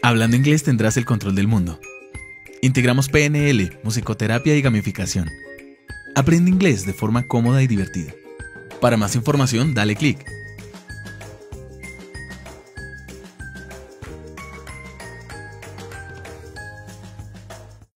Hablando inglés tendrás el control del mundo. Integramos PNL, musicoterapia y gamificación. Aprende inglés de forma cómoda y divertida. Para más información, dale clic